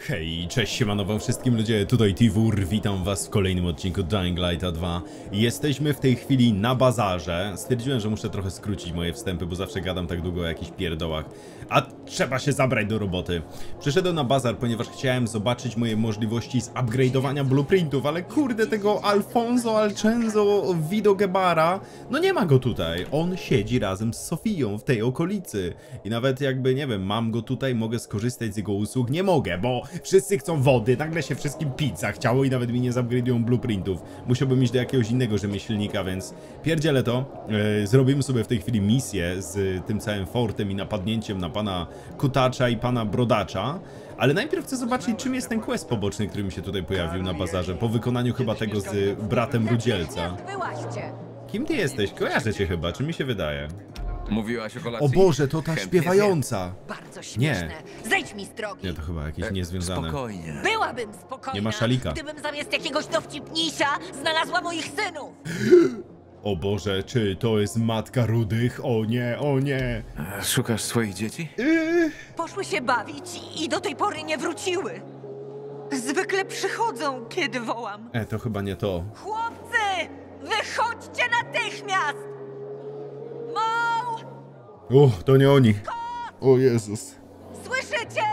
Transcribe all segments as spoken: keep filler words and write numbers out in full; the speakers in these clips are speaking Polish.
Hej, cześć, siemano wszystkim ludzie, tutaj Tiwur, witam was w kolejnym odcinku Dying Lighta dwa. Jesteśmy w tej chwili na bazarze. Stwierdziłem, że muszę trochę skrócić moje wstępy, bo zawsze gadam tak długo o jakichś pierdołach. A trzeba się zabrać do roboty. Przyszedłem na bazar, ponieważ chciałem zobaczyć moje możliwości zupgrade'owania blueprintów, ale kurde, tego Alfonso Alcenzo Vidogebara, no nie ma go tutaj. On siedzi razem z Sofią w tej okolicy. I nawet jakby, nie wiem, mam go tutaj, mogę skorzystać z jego usług. Nie mogę, bo wszyscy chcą wody, nagle się wszystkim pizza chciało i nawet mi nie zupgrade'ują blueprintów. Musiałbym iść do jakiegoś innego rzemieślnika, więc pierdzielę to. Yy, zrobimy sobie w tej chwili misję z tym całym fortem i napadnięciem na pana Kutacza i pana Brodacza. Ale najpierw chcę zobaczyć, czym jest ten quest poboczny, który mi się tutaj pojawił na bazarze, po wykonaniu chyba tego z bratem Rudzielca. Kim ty jesteś? Kojarzę cię chyba, czy mi się wydaje? Mówiłaś o kolacji? O Boże, to ta śpiewająca! Bardzo śmieszne. Nie. Zejdź mi z drogi. Nie, to chyba jakieś niezwiązane. Spokojnie. Byłabym spokojna, nie ma szalika. gdybym zamiast jakiegoś dowcipnisia znalazła moich synów. O Boże, czy to jest matka Rudych? O nie, o nie. Szukasz swoich dzieci? Yy. Poszły się bawić i do tej pory nie wróciły. Zwykle przychodzą, kiedy wołam. E, to chyba nie to. Chłopcy! Wychodźcie natychmiast! Mo! Uch, to nie oni. O Jezus. Słyszycie?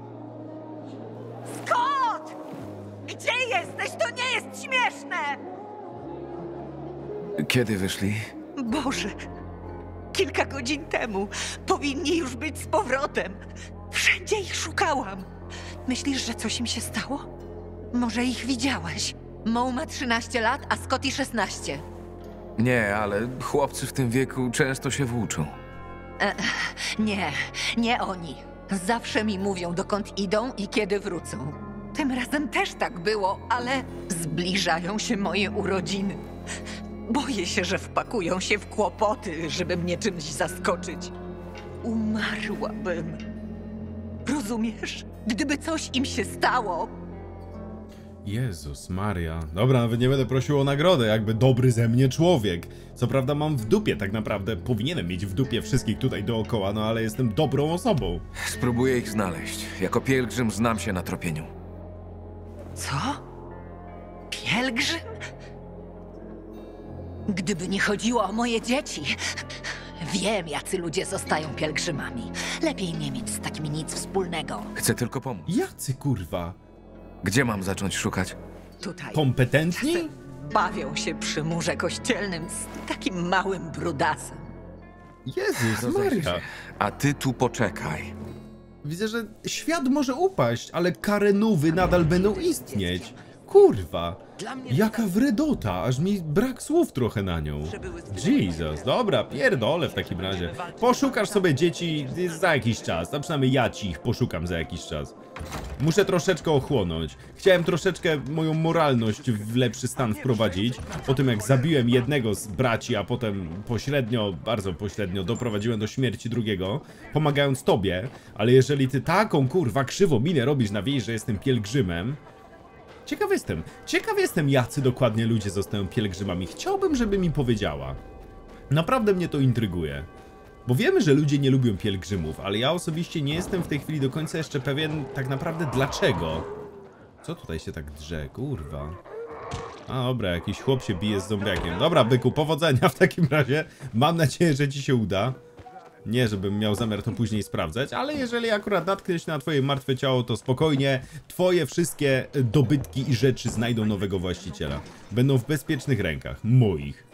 Scott! Gdzie jesteś? To nie jest śmieszne! Kiedy wyszli? Boże, kilka godzin temu powinni już być z powrotem. Wszędzie ich szukałam. Myślisz, że coś im się stało? Może ich widziałeś? Mo ma trzynaście lat, a Scotty szesnaście. Nie, ale chłopcy w tym wieku często się włóczą. E, nie, nie oni. Zawsze mi mówią, dokąd idą i kiedy wrócą. Tym razem też tak było, ale zbliżają się moje urodziny. Boję się, że wpakują się w kłopoty, żeby mnie czymś zaskoczyć. Umarłabym. Rozumiesz? Gdyby coś im się stało. Jezus Maria. Dobra, nawet nie będę prosił o nagrodę, jakby dobry ze mnie człowiek. Co prawda mam w dupie, tak naprawdę powinienem mieć w dupie wszystkich tutaj dookoła, no ale jestem dobrą osobą. Spróbuję ich znaleźć. Jako pielgrzym znam się na tropieniu. Co? Pielgrzym? Gdyby nie chodziło o moje dzieci. Wiem, jacy ludzie zostają pielgrzymami. Lepiej nie mieć z takimi nic wspólnego. Chcę tylko pomóc. Jacy kurwa? Gdzie mam zacząć szukać? Tutaj. Kompetentni? Bawią się przy murze kościelnym z takim małym brudasem. Jezus Rozejrzyj Maria. się. A ty tu poczekaj. Widzę, że świat może upaść, ale karenówy nadal będą istnieć. Kurwa. Jaka wredota, aż mi brak słów trochę na nią. Jesus, dobra, pierdolę w takim razie. Poszukasz sobie dzieci za jakiś czas, a przynajmniej ja ci ich poszukam za jakiś czas. Muszę troszeczkę ochłonąć. Chciałem troszeczkę moją moralność w lepszy stan wprowadzić. Po tym jak zabiłem jednego z braci, a potem pośrednio, bardzo pośrednio doprowadziłem do śmierci drugiego, pomagając tobie. Ale jeżeli ty taką kurwa krzywą minę robisz na wieś, że jestem pielgrzymem. Ciekaw jestem, ciekaw jestem, jacy dokładnie ludzie zostają pielgrzymami. Chciałbym, żeby mi powiedziała. Naprawdę mnie to intryguje. Bo wiemy, że ludzie nie lubią pielgrzymów, ale ja osobiście nie jestem w tej chwili do końca jeszcze pewien tak naprawdę dlaczego. Co tutaj się tak drze, kurwa. A dobra, jakiś chłop się bije z zombiakiem. Dobra, byku, powodzenia w takim razie. Mam nadzieję, że ci się uda. Nie, żebym miał zamiar to później sprawdzać, ale jeżeli akurat natknę się na twoje martwe ciało, to spokojnie, twoje wszystkie dobytki i rzeczy znajdą nowego właściciela. Będą w bezpiecznych rękach. Moich.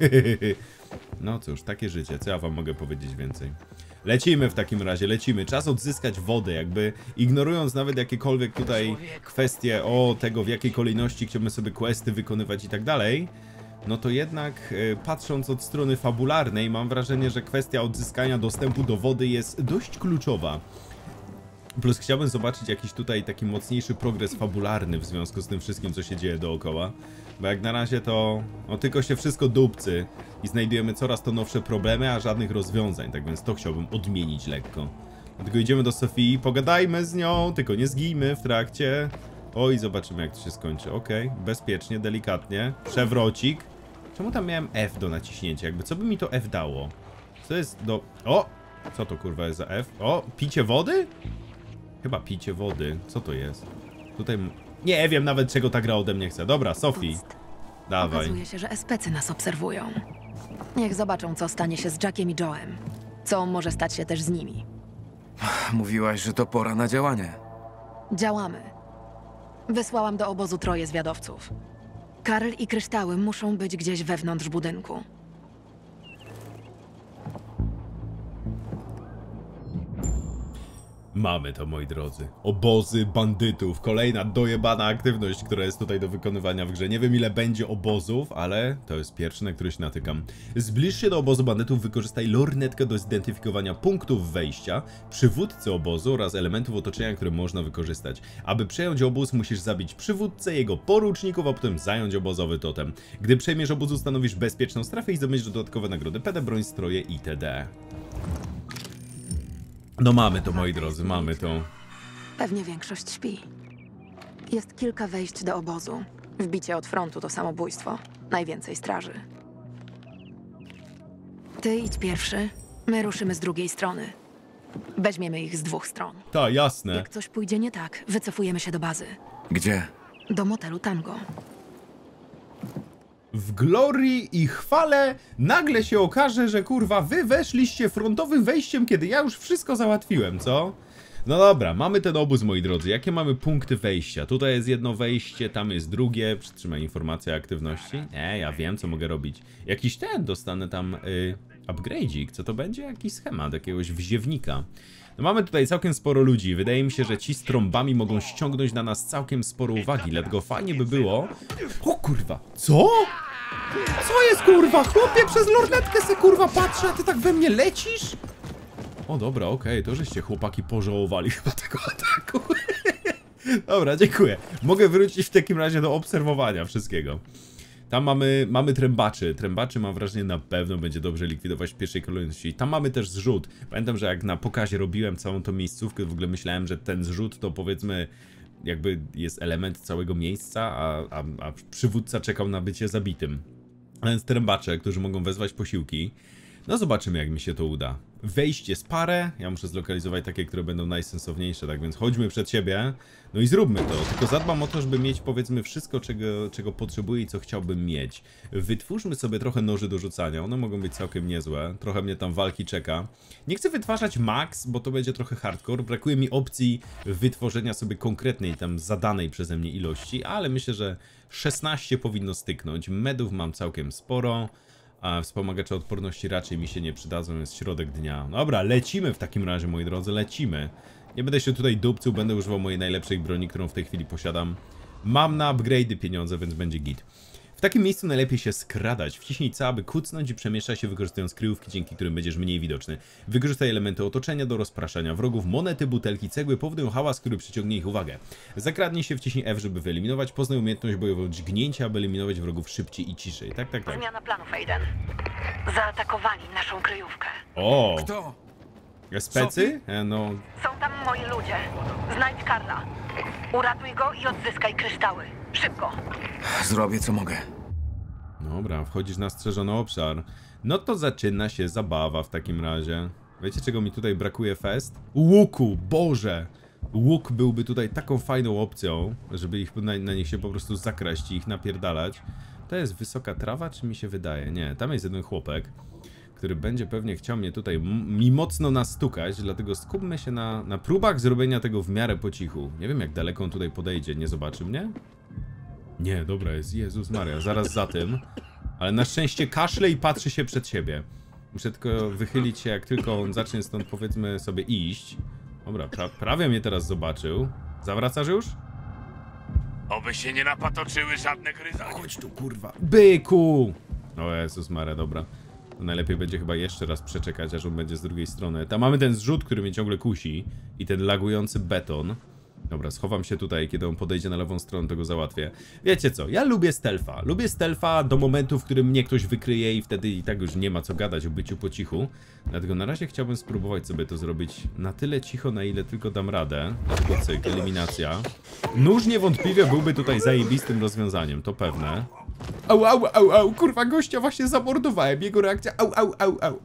No cóż, takie życie. Co ja wam mogę powiedzieć więcej? Lecimy w takim razie, lecimy. Czas odzyskać wodę, jakby ignorując nawet jakiekolwiek tutaj kwestie o tego, w jakiej kolejności chcemy sobie questy wykonywać i tak dalej. No to jednak e, patrząc od strony fabularnej, mam wrażenie, że kwestia odzyskania dostępu do wody jest dość kluczowa. Plus chciałbym zobaczyć jakiś tutaj taki mocniejszy progres fabularny w związku z tym wszystkim, co się dzieje dookoła. Bo jak na razie to no, tylko się wszystko dupcy i znajdujemy coraz to nowsze problemy, a żadnych rozwiązań. Tak więc to chciałbym odmienić lekko. Dlatego idziemy do Sofii, pogadajmy z nią, tylko nie zgijmy w trakcie. Oj, zobaczymy jak to się skończy. Okej, okay. Bezpiecznie, delikatnie. Przewrocik. Czemu tam miałem F do naciśnięcia? Jakby co by mi to F dało? Co jest do... O! Co to kurwa jest za F? O! Picie wody? Chyba picie wody. Co to jest? tutaj... Nie wiem nawet, czego ta gra ode mnie chce. Dobra, Sophie. Dawaj. Okazuje się, że S P C nas obserwują. Niech zobaczą, co stanie się z Jackiem i Joe'em. Co może stać się też z nimi. Mówiłaś, że to pora na działanie. Działamy. Wysłałam do obozu troje zwiadowców. Karl i kryształy muszą być gdzieś wewnątrz budynku. Mamy to, moi drodzy. Obozy bandytów. Kolejna dojebana aktywność, która jest tutaj do wykonywania w grze. Nie wiem, ile będzie obozów, ale to jest pierwszy, na który się natykam. Zbliż się do obozu bandytów, wykorzystaj lornetkę do zidentyfikowania punktów wejścia, przywódcy obozu oraz elementów otoczenia, które można wykorzystać. Aby przejąć obóz, musisz zabić przywódcę, jego poruczników, a potem zająć obozowy totem. Gdy przejmiesz obóz, ustanowisz bezpieczną strefę i zdobędziesz dodatkowe nagrody, P D, broń, stroje itd. No mamy to, moi drodzy, mamy to. Pewnie większość śpi. Jest kilka wejść do obozu. Wbicie od frontu to samobójstwo. Najwięcej straży. Ty idź pierwszy, my ruszymy z drugiej strony. Weźmiemy ich z dwóch stron. Ta, jasne. Jak coś pójdzie nie tak, wycofujemy się do bazy. Gdzie? Do motelu Tango. W glorii i chwale nagle się okaże, że kurwa wy weszliście frontowym wejściem, kiedy ja już wszystko załatwiłem, co? No dobra, mamy ten obóz, moi drodzy. Jakie mamy punkty wejścia? Tutaj jest jedno wejście, tam jest drugie. Przytrzymaj informację o aktywności. Nie, ja wiem, co mogę robić. Jakiś ten, dostanę tam y, upgrade'ik. Co to będzie? Jakiś schemat, jakiegoś wziewnika. No mamy tutaj całkiem sporo ludzi. Wydaje mi się, że ci z trąbami mogą ściągnąć na nas całkiem sporo uwagi. Dlatego fajnie by było... O kurwa, co? Co jest kurwa? Chłopie, przez lornetkę se kurwa patrzę, a ty tak we mnie lecisz? O dobra, okej, okay, to żeście chłopaki pożałowali chyba tego ataku. Dobra, dziękuję. Mogę wrócić w takim razie do obserwowania wszystkiego. Tam mamy, mamy trębaczy. Trębaczy, mam wrażenie, na pewno będzie dobrze likwidować w pierwszej kolejności. Tam mamy też zrzut. Pamiętam, że jak na pokazie robiłem całą tą miejscówkę, w ogóle myślałem, że ten zrzut to powiedzmy jakby jest element całego miejsca, a, a, a przywódca czekał na bycie zabitym. A więc trębacze, którzy mogą wezwać posiłki. No zobaczymy, jak mi się to uda. Wejście z parę. Ja muszę zlokalizować takie, które będą najsensowniejsze, tak więc chodźmy przed siebie. No i zróbmy to. Tylko zadbam o to, żeby mieć powiedzmy wszystko, czego, czego potrzebuję i co chciałbym mieć. Wytwórzmy sobie trochę noży do rzucania. One mogą być całkiem niezłe. Trochę mnie tam walki czeka. Nie chcę wytwarzać max, bo to będzie trochę hardcore. Brakuje mi opcji wytworzenia sobie konkretnej tam zadanej przeze mnie ilości, ale myślę, że szesnaście powinno styknąć. Medów mam całkiem sporo. A wspomagacze odporności raczej mi się nie przydadzą, jest środek dnia. Dobra, lecimy w takim razie, moi drodzy, lecimy. Nie będę się tutaj dupcył, będę używał mojej najlepszej broni, którą w tej chwili posiadam. Mam na upgrade'y pieniądze, więc będzie git. W takim miejscu najlepiej się skradać. Wciśnij C, aby kucnąć i przemieszczać się wykorzystując kryjówki, dzięki którym będziesz mniej widoczny. Wykorzystaj elementy otoczenia do rozpraszania wrogów. Monety, butelki, cegły powodują hałas, który przyciągnie ich uwagę. Zakradnij się, wciśnij F, żeby wyeliminować. Poznaj umiejętność bojową dźgnięcia, aby eliminować wrogów szybciej i ciszej. Tak, tak, tak. Zmiana planów, Aiden. Zaatakowali naszą kryjówkę. O! Kto? Specy? E, no... Są tam moi ludzie. Znajdź Karla. Uratuj go i odzyskaj kryształy. Szybko. Zrobię, co mogę. Dobra, wchodzisz na strzeżony obszar. No to zaczyna się zabawa w takim razie. Wiecie, czego mi tutaj brakuje fest? Łuku, Boże! Łuk byłby tutaj taką fajną opcją, żeby ich na, na nich się po prostu zakraść i ich napierdalać. To jest wysoka trawa, czy mi się wydaje? Nie, tam jest jeden chłopek, który będzie pewnie chciał mnie tutaj mi mocno nastukać, dlatego skupmy się na, na próbach zrobienia tego w miarę po cichu. Nie wiem, jak daleko on tutaj podejdzie, nie zobaczy mnie? Nie, dobra, jest Jezus Maria, zaraz za tym. Ale na szczęście kaszle i patrzy się przed siebie. Muszę tylko wychylić się, jak tylko on zacznie stąd, powiedzmy, sobie iść. Dobra, pra prawie mnie teraz zobaczył. Zawracasz już? Oby się nie napatoczyły żadne gryzanie. Chodź tu, kurwa. Byku! O Jezus Maria, dobra. To najlepiej będzie chyba jeszcze raz przeczekać, aż on będzie z drugiej strony. Tam mamy ten zrzut, który mnie ciągle kusi. I ten lagujący beton. Dobra, schowam się tutaj, kiedy on podejdzie na lewą stronę, tego załatwię. Wiecie co, ja lubię stealtha. Lubię stealtha do momentu, w którym mnie ktoś wykryje i wtedy i tak już nie ma co gadać o byciu po cichu. Dlatego na razie chciałbym spróbować sobie to zrobić na tyle cicho, na ile tylko dam radę. Dlatego cyk, eliminacja. Nóż niewątpliwie byłby tutaj zajebistym rozwiązaniem, to pewne. Au, au, au, au, kurwa, gościa właśnie zamordowałem. Jego reakcja, au, au, au, au.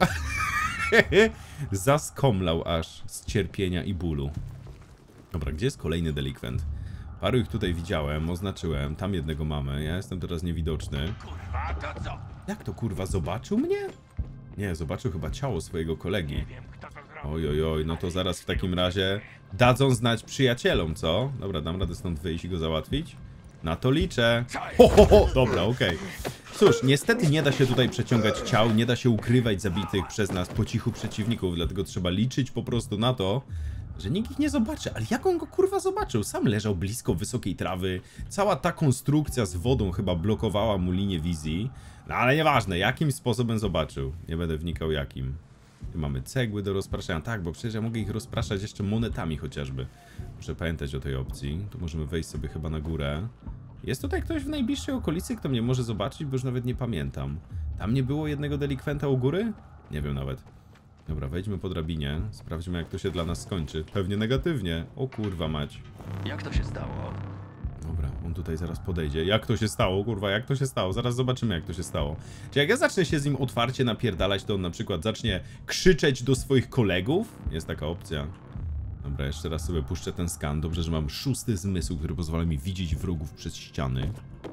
Zaskomlał aż z cierpienia i bólu. Dobra, gdzie jest kolejny delikwent? Paru ich tutaj widziałem, oznaczyłem. Tam jednego mamy. Ja jestem teraz niewidoczny. Kurwa, to co? Jak to kurwa, zobaczył mnie? Nie, zobaczył chyba ciało swojego kolegi. Oj, oj, oj, no to zaraz w takim razie dadzą znać przyjacielom, co? Dobra, dam radę stąd wyjść i go załatwić? Na to liczę. Ho, ho, ho. Dobra, okej. Okay. Cóż, niestety nie da się tutaj przeciągać ciał, nie da się ukrywać zabitych przez nas po cichu przeciwników, dlatego trzeba liczyć po prostu na to, że nikt ich nie zobaczy. Ale jak on go kurwa zobaczył? Sam leżał blisko wysokiej trawy. Cała ta konstrukcja z wodą chyba blokowała mu linię wizji. No ale nieważne, jakim sposobem zobaczył. Nie będę wnikał jakim. Tu mamy cegły do rozpraszania. Tak, bo przecież ja mogę ich rozpraszać jeszcze monetami chociażby. Muszę pamiętać o tej opcji. Tu możemy wejść sobie chyba na górę. Jest tutaj ktoś w najbliższej okolicy, kto mnie może zobaczyć, bo już nawet nie pamiętam. Tam nie było jednego delikwenta u góry? Nie wiem nawet. Dobra, wejdźmy po drabinie. Sprawdźmy, jak to się dla nas skończy. Pewnie negatywnie. O kurwa mać. Jak to się stało? Dobra, on tutaj zaraz podejdzie. Jak to się stało, kurwa, jak to się stało? Zaraz zobaczymy, jak to się stało. Czy jak ja zacznę się z nim otwarcie napierdalać, to on na przykład zacznie krzyczeć do swoich kolegów? Jest taka opcja. Dobra, jeszcze raz sobie puszczę ten skan. Dobrze, że mam szósty zmysł, który pozwala mi widzieć wrogów przez ściany.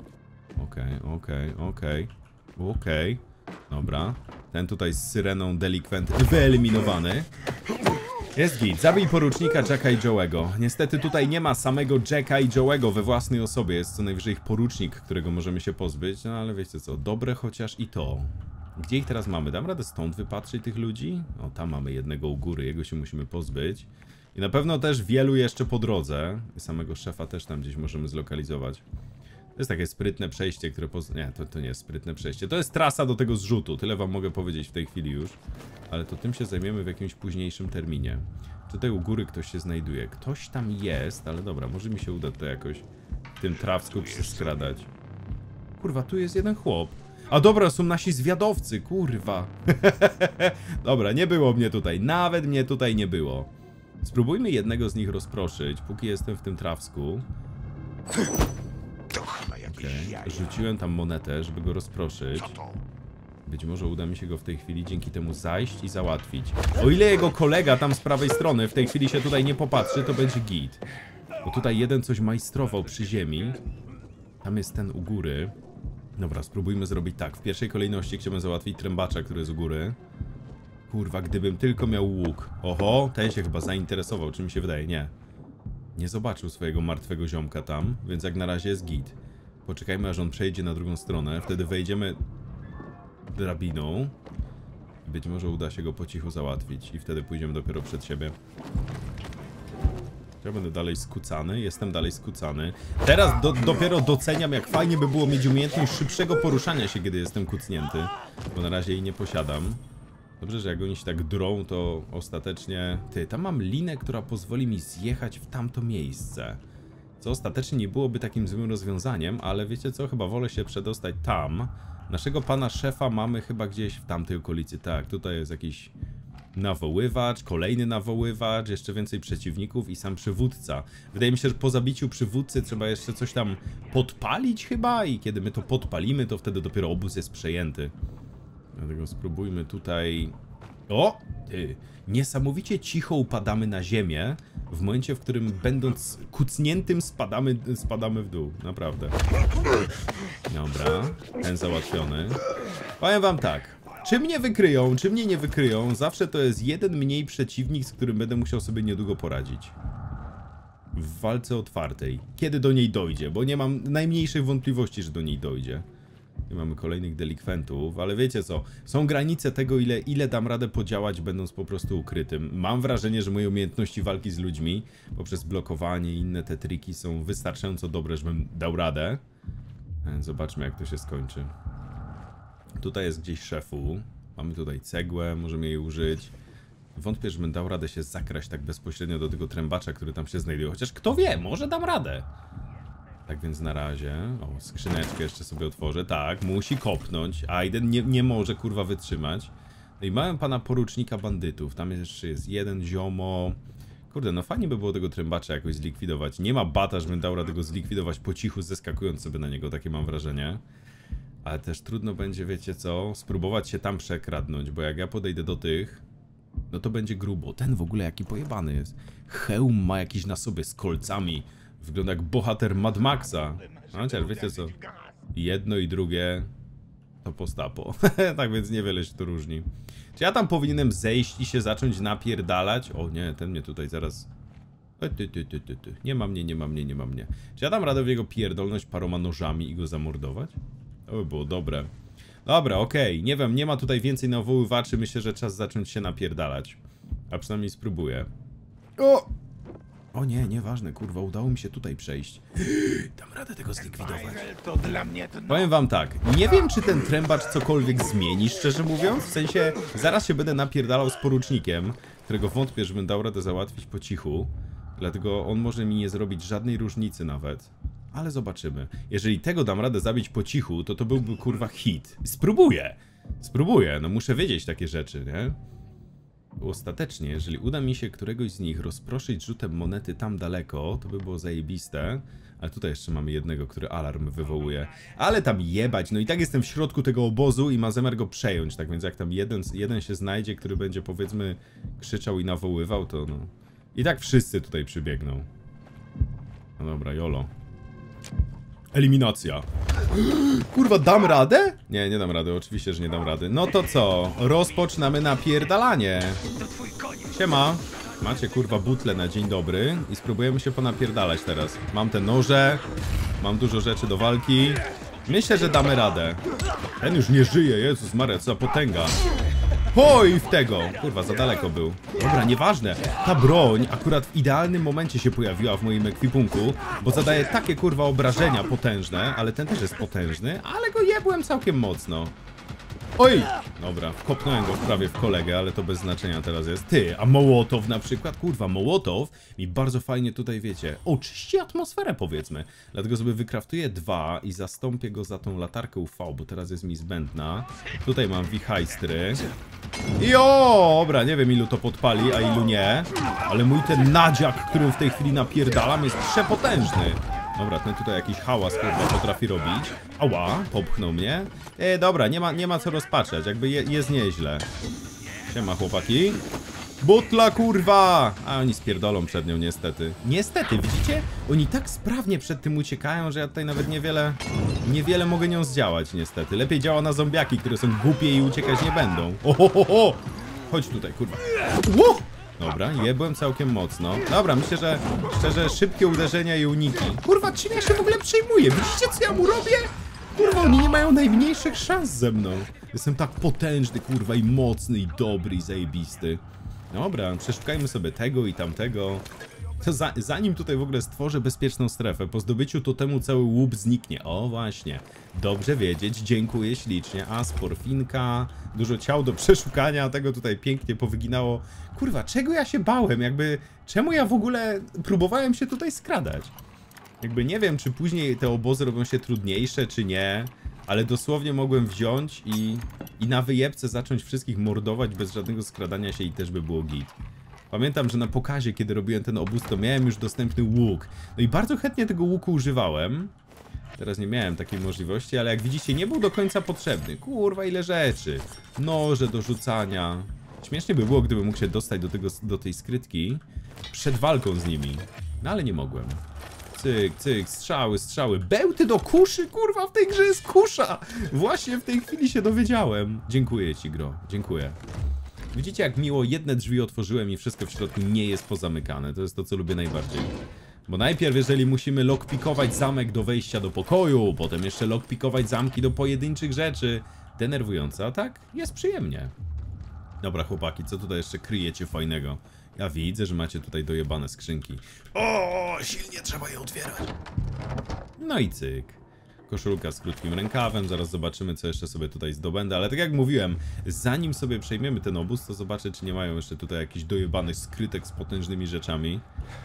Okej, okej, okej. Okej. Dobra. Ten tutaj z syreną delikwent wyeliminowany. Jest git. Zabij porucznika Jacka i Joe'ego. Niestety tutaj nie ma samego Jacka i Joe'ego we własnej osobie. Jest co najwyżej ich porucznik, którego możemy się pozbyć. No ale wiecie co, dobre chociaż i to. Gdzie ich teraz mamy? Dam radę stąd wypatrzyć tych ludzi? O, tam mamy jednego u góry, jego się musimy pozbyć. I na pewno też wielu jeszcze po drodze. I samego szefa też tam gdzieś możemy zlokalizować. To jest takie sprytne przejście, które poz... Nie, to, to nie jest sprytne przejście. To jest trasa do tego zrzutu. Tyle wam mogę powiedzieć w tej chwili już. Ale to tym się zajmiemy w jakimś późniejszym terminie. Tutaj u góry ktoś się znajduje. Ktoś tam jest, ale dobra, może mi się uda to jakoś w tym trawsku przeskradać. Kurwa, tu jest jeden chłop. A dobra, są nasi zwiadowcy, kurwa. Dobra, nie było mnie tutaj. Nawet mnie tutaj nie było. Spróbujmy jednego z nich rozproszyć, póki jestem w tym trawsku. Okay. Rzuciłem tam monetę, żeby go rozproszyć. Być może uda mi się go w tej chwili dzięki temu zajść i załatwić. O ile jego kolega tam z prawej strony w tej chwili się tutaj nie popatrzy, to będzie git. Bo tutaj jeden coś majstrował przy ziemi. Tam jest ten u góry. Dobra, spróbujmy zrobić tak. W pierwszej kolejności chciałbym załatwić trębacza, który jest u góry. Kurwa, gdybym tylko miał łuk. Oho, ten się chyba zainteresował, czy mi się wydaje? Nie. Nie zobaczył swojego martwego ziomka tam, więc jak na razie jest git. Poczekajmy, aż on przejdzie na drugą stronę, wtedy wejdziemy drabiną. Być może uda się go po cichu załatwić i wtedy pójdziemy dopiero przed siebie. Ja będę dalej skucany, jestem dalej skucany. Teraz do, dopiero doceniam, jak fajnie by było mieć umiejętność szybszego poruszania się, kiedy jestem kucnięty. Bo na razie jej nie posiadam. Dobrze, że jak oni się tak drą, to ostatecznie... Ty, tam mam linę, która pozwoli mi zjechać w tamto miejsce. Co ostatecznie nie byłoby takim złym rozwiązaniem, ale wiecie co? Chyba wolę się przedostać tam. Naszego pana szefa mamy chyba gdzieś w tamtej okolicy. Tak, tutaj jest jakiś nawoływacz, kolejny nawoływacz, jeszcze więcej przeciwników i sam przywódca. Wydaje mi się, że po zabiciu przywódcy trzeba jeszcze coś tam podpalić chyba i kiedy my to podpalimy, to wtedy dopiero obóz jest przejęty. Dlatego spróbujmy tutaj... O! Ty! Niesamowicie cicho upadamy na ziemię, w momencie, w którym będąc kucniętym spadamy, spadamy w dół. Naprawdę. Dobra, ten załatwiony. Powiem wam tak. Czy mnie wykryją, czy mnie nie wykryją, zawsze to jest jeden mniej przeciwnik, z którym będę musiał sobie niedługo poradzić. W walce otwartej. Kiedy do niej dojdzie, bo nie mam najmniejszych wątpliwości, że do niej dojdzie. I mamy kolejnych delikwentów, ale wiecie co, są granice tego, ile, ile dam radę podziałać, będąc po prostu ukrytym. Mam wrażenie, że moje umiejętności walki z ludźmi, poprzez blokowanie i inne te triki są wystarczająco dobre, żebym dał radę. Zobaczmy, jak to się skończy. Tutaj jest gdzieś szefu. Mamy tutaj cegłę, możemy jej użyć. Wątpię, żebym dał radę się zakraść tak bezpośrednio do tego trębacza, który tam się znajduje. Chociaż kto wie, może dam radę. Tak więc na razie... O, skrzyneczkę jeszcze sobie otworzę. Tak, musi kopnąć. Aiden nie, nie może, kurwa, wytrzymać. No i mamy pana porucznika bandytów. Tam jeszcze jest jeden ziomo... Kurde, no fajnie by było tego trębacza jakoś zlikwidować. Nie ma bata, żebym dał radę go zlikwidować po cichu, zeskakując sobie na niego. Takie mam wrażenie. Ale też trudno będzie, wiecie co, spróbować się tam przekradnąć, bo jak ja podejdę do tych, no to będzie grubo. Ten w ogóle jaki pojebany jest. Hełm ma jakiś na sobie z kolcami Wygląda jak bohater Mad Maxa. No, chociaż wiecie co? Jedno i drugie to postapo. Tak więc niewiele się tu różni. Czy ja tam powinienem zejść i się zacząć napierdalać? O nie, ten mnie tutaj zaraz... E, ty, ty, ty, ty, ty. Nie ma mnie, nie ma mnie, nie ma mnie. Czy ja dam radę w jego pierdolność paroma nożami i go zamordować? To by było dobre. Dobra, okej. Okay. Nie wiem, nie ma tutaj więcej nawoływaczy. Myślę, że czas zacząć się napierdalać. A przynajmniej spróbuję. O! O nie, nieważne, kurwa, udało mi się tutaj przejść. Dam radę tego zlikwidować. Powiem wam tak, nie wiem, czy ten trębacz cokolwiek zmieni, szczerze mówiąc. W sensie, zaraz się będę napierdalał z porucznikiem, którego wątpię, żebym dał radę załatwić po cichu. Dlatego on może mi nie zrobić żadnej różnicy nawet. Ale zobaczymy. Jeżeli tego dam radę zabić po cichu, to to byłby, kurwa, hit. Spróbuję! Spróbuję, no muszę wiedzieć takie rzeczy, nie? Ostatecznie, jeżeli uda mi się któregoś z nich rozproszyć rzutem monety tam daleko, to by było zajebiste. Ale tutaj jeszcze mamy jednego, który alarm wywołuje. Ale tam jebać, no i tak jestem w środku tego obozu i ma zamiar go przejąć. Tak więc jak tam jeden, jeden się znajdzie, który będzie, powiedzmy, krzyczał i nawoływał, to no... I tak wszyscy tutaj przybiegną. No dobra, jolo. Eliminacja. Kurwa, dam radę? Nie, nie dam rady, oczywiście, że nie dam rady. No to co? Rozpoczynamy napierdalanie. Siema. Macie, kurwa, butle na dzień dobry i spróbujemy się ponapierdalać teraz. Mam te noże, mam dużo rzeczy do walki. Myślę, że damy radę. Ten już nie żyje, Jezus Maria, co za potęga. Oj, w tego! Kurwa, za daleko był. Dobra, nieważne. Ta broń akurat w idealnym momencie się pojawiła w moim ekwipunku, bo zadaje takie, kurwa, obrażenia potężne, ale ten też jest potężny, ale go jebłem całkiem mocno. Oj! Dobra, wkopnąłem go prawie w kolegę, ale to bez znaczenia teraz jest. Ty, a Mołotow na przykład? Kurwa, Mołotow mi bardzo fajnie tutaj, wiecie, oczyści atmosferę, powiedzmy. Dlatego sobie wykraftuję dwa i zastąpię go za tą latarkę U V, bo teraz jest mi zbędna. Tutaj mam wichajstry. I o, dobra, nie wiem ilu to podpali, a ilu nie. Ale mój ten nadziak, którym w tej chwili napierdalam, jest przepotężny. Dobra, ten tutaj jakiś hałas, kurwa, potrafi robić. Ała, popchnął mnie. E, dobra, nie ma, nie ma co rozpaczać, jakby je, jest nieźle. Siema, chłopaki. Butla, kurwa! A oni spierdolą przed nią, niestety. Niestety, widzicie? Oni tak sprawnie przed tym uciekają, że ja tutaj nawet niewiele... Niewiele mogę nią zdziałać, niestety. Lepiej działa na zombiaki, które są głupie i uciekać nie będą. Ohohoho! Chodź tutaj, kurwa. Ło! Dobra, jebłem całkiem mocno. Dobra, myślę, że szczerze szybkie uderzenia i uniki. Kurwa, czym ja się w ogóle przejmuję? Widzicie, co ja mu robię? Kurwa, oni nie mają najmniejszych szans ze mną. Jestem tak potężny, kurwa, i mocny, i dobry, i zajebisty. Dobra, przeszukajmy sobie tego i tamtego. To za, zanim tutaj w ogóle stworzę bezpieczną strefę, po zdobyciu totemu cały łup zniknie. O, właśnie. Dobrze wiedzieć, dziękuję ślicznie. A, sporfinka, dużo ciał do przeszukania, tego tutaj pięknie powyginało. Kurwa, czego ja się bałem? Jakby, czemu ja w ogóle próbowałem się tutaj skradać? Jakby nie wiem, czy później te obozy robią się trudniejsze, czy nie. Ale dosłownie mogłem wziąć i, i na wyjebce zacząć wszystkich mordować bez żadnego skradania się i też by było git. Pamiętam, że na pokazie, kiedy robiłem ten obóz, to miałem już dostępny łuk. No i bardzo chętnie tego łuku używałem. Teraz nie miałem takiej możliwości, ale jak widzicie, nie był do końca potrzebny. Kurwa, ile rzeczy. Noże do rzucania. Śmiesznie by było, gdybym mógł się dostać do, tego, do tej skrytki przed walką z nimi. No ale nie mogłem. Cyk, cyk, strzały, strzały. Bełty do kuszy, kurwa, w tej grze jest kusza. Właśnie w tej chwili się dowiedziałem. Dziękuję ci, gro. Dziękuję. Widzicie, jak miło jedne drzwi otworzyłem i wszystko w środku nie jest pozamykane. To jest to, co lubię najbardziej. Bo najpierw, jeżeli musimy lockpikować zamek do wejścia do pokoju, potem jeszcze lockpikować zamki do pojedynczych rzeczy. Denerwujące, a tak? Jest przyjemnie. Dobra, chłopaki, co tutaj jeszcze kryjecie fajnego? Ja widzę, że macie tutaj dojebane skrzynki. O, silnie trzeba je otwierać. No i cyk. Koszulka z krótkim rękawem, zaraz zobaczymy, co jeszcze sobie tutaj zdobędę, ale tak jak mówiłem, zanim sobie przejmiemy ten obóz, to zobaczę, czy nie mają jeszcze tutaj jakichś dojebanych skrytek z potężnymi rzeczami.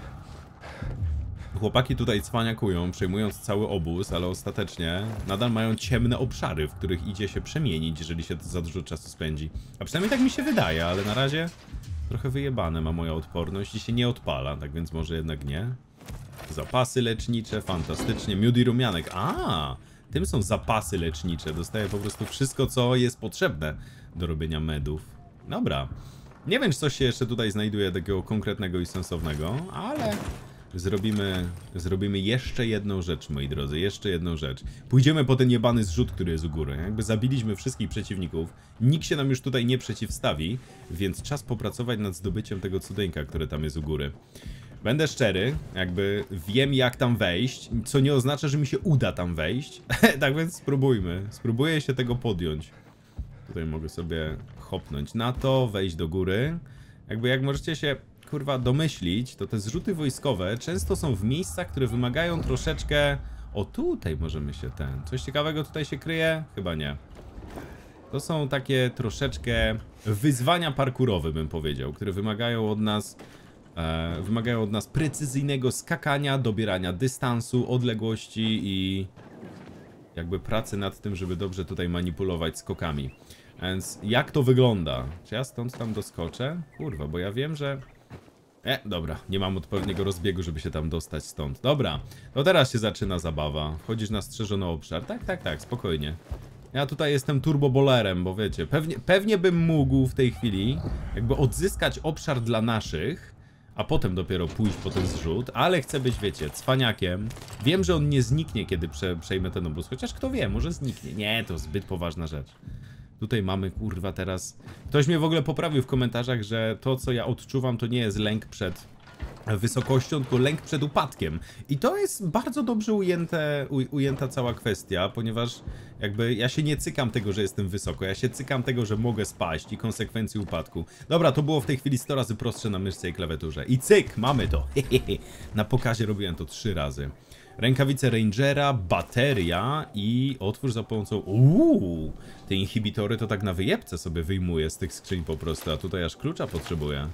Chłopaki tutaj cwaniakują, przejmując cały obóz, ale ostatecznie nadal mają ciemne obszary, w których idzie się przemienić, jeżeli się za dużo czasu spędzi. A przynajmniej tak mi się wydaje, ale na razie trochę wyjebane ma moja odporność i się nie odpala, tak więc może jednak nie. Zapasy lecznicze, fantastycznie. Miód i rumianek. A, tym są zapasy lecznicze. Dostaję po prostu wszystko, co jest potrzebne do robienia medów. Dobra. Nie wiem, czy coś się jeszcze tutaj znajduje takiego konkretnego i sensownego, ale zrobimy, zrobimy jeszcze jedną rzecz, moi drodzy, jeszcze jedną rzecz. Pójdziemy po ten jebany zrzut, który jest u góry. Jakby zabiliśmy wszystkich przeciwników, nikt się nam już tutaj nie przeciwstawi, więc czas popracować nad zdobyciem tego cudeńka, które tam jest u góry. Będę szczery, jakby wiem jak tam wejść, co nie oznacza, że mi się uda tam wejść. Tak więc spróbujmy, spróbuję się tego podjąć. Tutaj mogę sobie hopnąć na to, wejść do góry. Jakby jak możecie się, kurwa, domyślić, to te zrzuty wojskowe często są w miejscach, które wymagają troszeczkę... O, tutaj możemy się ten... Coś ciekawego tutaj się kryje? Chyba nie. To są takie troszeczkę wyzwania parkurowe, bym powiedział, które wymagają od nas... E, wymagają od nas precyzyjnego skakania, dobierania dystansu, odległości i... jakby pracy nad tym, żeby dobrze tutaj manipulować skokami. Więc jak to wygląda? Czy ja stąd tam doskoczę? Kurwa, bo ja wiem, że... E, dobra, nie mam odpowiedniego rozbiegu, żeby się tam dostać stąd. Dobra, to teraz się zaczyna zabawa. Wchodzisz na strzeżony obszar. Tak, tak, tak, spokojnie. Ja tutaj jestem turbobolerem, bo wiecie, pewnie, pewnie bym mógł w tej chwili jakby odzyskać obszar dla naszych, a potem dopiero pójść po ten zrzut, ale chcę być, wiecie, cwaniakiem. Wiem, że on nie zniknie, kiedy prze, przejmę ten obóz, chociaż kto wie, może zniknie. Nie, to zbyt poważna rzecz. Tutaj mamy, kurwa, teraz... Ktoś mnie w ogóle poprawił w komentarzach, że to, co ja odczuwam, to nie jest lęk przed wysokością, tylko lęk przed upadkiem. I to jest bardzo dobrze ujęte, u, ujęta cała kwestia, ponieważ jakby ja się nie cykam tego, że jestem wysoko, ja się cykam tego, że mogę spaść i konsekwencji upadku. Dobra, to było w tej chwili sto razy prostsze na myszce i klawiaturze. I cyk, mamy to. Na pokazie robiłem to trzy razy. Rękawice Rangera, bateria i otwórz za pomocą... Uuu, te inhibitory to tak na wyjebce sobie wyjmuję z tych skrzyń po prostu, a tutaj aż klucza potrzebuję.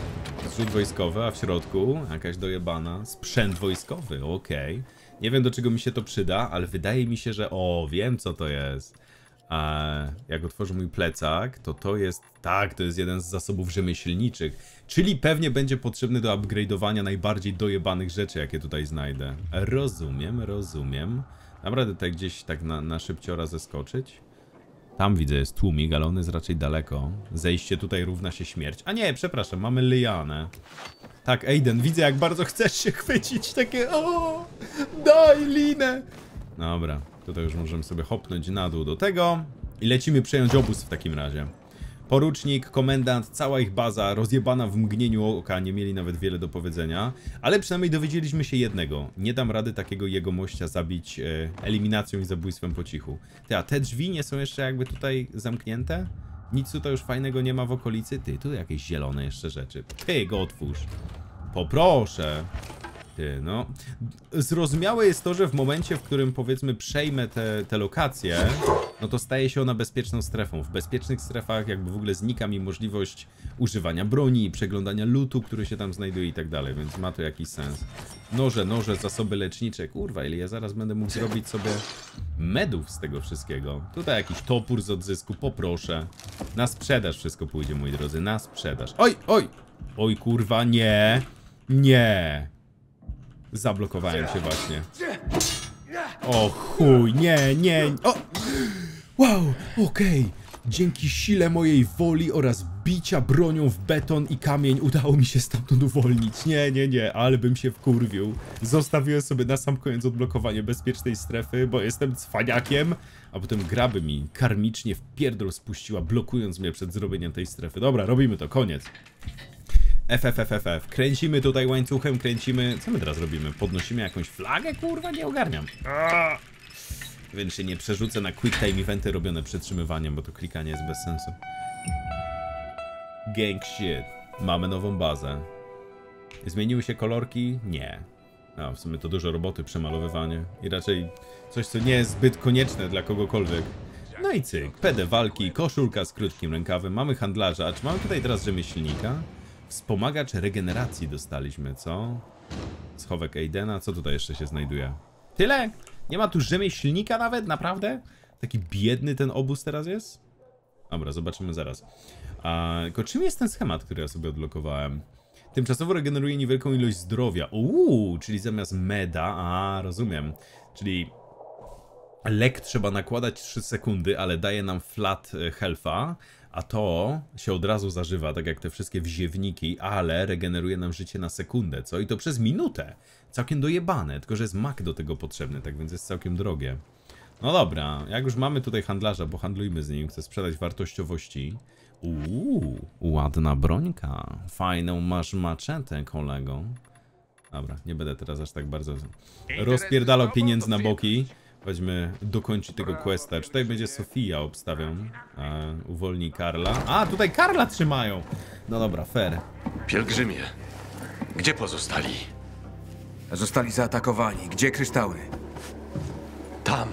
Zrzut wojskowy, a w środku jakaś dojebana. Sprzęt wojskowy, okej. Okay. Nie wiem, do czego mi się to przyda, ale wydaje mi się, że... O, wiem co to jest. A jak otworzę mój plecak, to to jest... Tak, to jest jeden z zasobów rzemieślniczych. Czyli pewnie będzie potrzebny do upgrade'owania najbardziej dojebanych rzeczy, jakie tutaj znajdę. Rozumiem, rozumiem. Dam radę tutaj gdzieś tak na, na szybciora zeskoczyć? Tam widzę jest tłumik, ale on jest raczej daleko. Zejście tutaj równa się śmierć. A nie, przepraszam, mamy lianę. Tak, Aiden, widzę jak bardzo chcesz się chwycić. Takie, o, daj linę. Dobra, tutaj już możemy sobie hopnąć na dół do tego. I lecimy przejąć obóz w takim razie. Porucznik, komendant, cała ich baza rozjebana w mgnieniu oka, nie mieli nawet wiele do powiedzenia. Ale przynajmniej dowiedzieliśmy się jednego. Nie dam rady takiego jegomościa zabić e, eliminacją i zabójstwem po cichu. Ty, a te drzwi nie są jeszcze jakby tutaj zamknięte? Nic tutaj już fajnego nie ma w okolicy? Ty, tu jakieś zielone jeszcze rzeczy. Ty, go otwórz. Poproszę. Ty, no. Zrozumiałe jest to, że w momencie, w którym powiedzmy przejmę te, te lokacje, no to staje się ona bezpieczną strefą. W bezpiecznych strefach jakby w ogóle znika mi możliwość używania broni, przeglądania lootu, który się tam znajduje i tak dalej, więc ma to jakiś sens. Noże, noże, zasoby lecznicze. Kurwa, ile ja zaraz będę mógł zrobić sobie medów z tego wszystkiego. Tutaj jakiś topór z odzysku, poproszę. Na sprzedaż wszystko pójdzie, moi drodzy, na sprzedaż. Oj, oj! Oj, kurwa, nie! Nie! Zablokowałem się właśnie. O chuj, nie, nie. O! Wow, okej. Okay. Dzięki sile mojej woli oraz bicia bronią w beton i kamień udało mi się stamtąd uwolnić. Nie, nie, nie, ale bym się wkurwił. Zostawiłem sobie na sam koniec odblokowanie bezpiecznej strefy, bo jestem cwaniakiem, a potem gra by mi karmicznie w pierdol spuściła, blokując mnie przed zrobieniem tej strefy. Dobra, robimy to, koniec. F, F, F, F, F. Kręcimy tutaj łańcuchem, kręcimy... Co my teraz robimy? Podnosimy jakąś flagę? Kurwa, nie ogarniam. Aaaa! Więc się nie przerzucę na quick time eventy robione przytrzymywaniem, bo to klikanie jest bez sensu. Gang shit. Mamy nową bazę. Zmieniły się kolorki? Nie. No, w sumie to dużo roboty, przemalowywanie. I raczej coś, co nie jest zbyt konieczne dla kogokolwiek. No i cyk. P D walki, koszulka z krótkim rękawem. Mamy handlarza. A czy mamy tutaj teraz rzemieślnika? Wspomagacz regeneracji dostaliśmy, co? Schowek Aidena. Co tutaj jeszcze się znajduje? Tyle? Nie ma tu rzemieślnika nawet? Naprawdę? Taki biedny ten obóz teraz jest? Dobra, zobaczymy zaraz. A, tylko czym jest ten schemat, który ja sobie odblokowałem? Tymczasowo regeneruje niewielką ilość zdrowia. Uuu, czyli zamiast meda... A, rozumiem. Czyli Lek trzeba nakładać trzy sekundy, ale daje nam flat health'a, a to się od razu zażywa, tak jak te wszystkie wziewniki, ale regeneruje nam życie na sekundę, co? I to przez minutę. Całkiem dojebane, tylko że jest mak do tego potrzebny, tak więc jest całkiem drogie. No dobra, jak już mamy tutaj handlarza, bo handlujmy z nim, chcę sprzedać wartościowości. Uuu, ładna brońka. Fajną masz maczetę, kolego. Dobra, nie będę teraz aż tak bardzo rozpierdalał pieniędzy na boki. Weźmy, dokończyć tego questa. Czy tutaj będzie Sofia, obstawiam. E, uwolni Karla. A, tutaj Karla trzymają! No dobra, fair. Pielgrzymie, gdzie pozostali? Zostali zaatakowani. Gdzie kryształy? Tam.